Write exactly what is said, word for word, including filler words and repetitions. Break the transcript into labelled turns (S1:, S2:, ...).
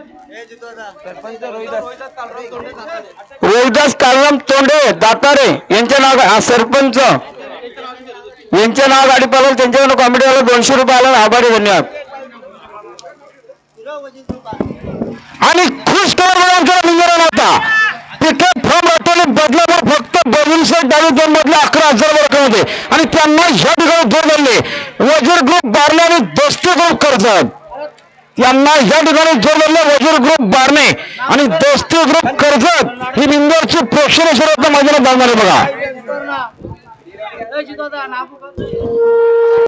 S1: रोहिदास कालराम तोंडे दातारे यांचे नाव सरपंच यांचे नाव गाडी पाहिलं त्यांच्याकडून कॉमेडीवाला दोनशे रुपये आला आभारी धन्यवाद। आणि खुश कर होता तिकीट फॉर्म रटवले बदलावर फक्त बदलशेठ डावी दोन मधले अकरा हजार रक्कम होते आणि त्यांना ह्या ठिकाणी जोड धरले वजीर ग्रुप बारणे आणि दोस्ती ग्रुप कर्जत यांना ह्या ठिकाणी जोड धरले वजीर ग्रुप बारणे आणि दोस्ती ग्रुप कर्जत ही बिंदूरची प्रेक्षणीय स्वरूपात मैदानात धावणार आहे बघा।